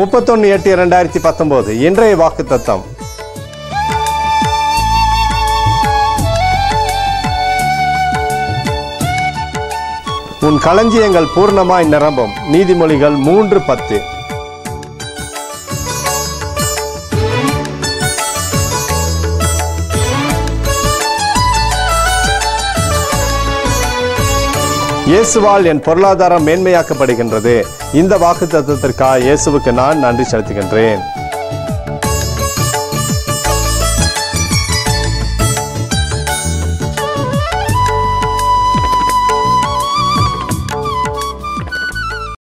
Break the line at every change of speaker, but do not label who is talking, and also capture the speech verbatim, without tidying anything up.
முப்பத்தொன்னு எட்டு இரண்டாயிரத்தி பத்தொன்பது இன்றைய வாக்குத்தத்தம். உன் களஞ்சியங்கள் பூர்ணமாய் நிரம்பும். நீதிமொழிகள் மூன்று பத்து. இயேசுவால் என் பொருளாதாரம் மேன்மையாக்கப்படுகின்றது. இந்த வாக்குத்தத்தத்திற்காக இயேசுவுக்கு நான் நன்றி செலுத்துகின்றேன்.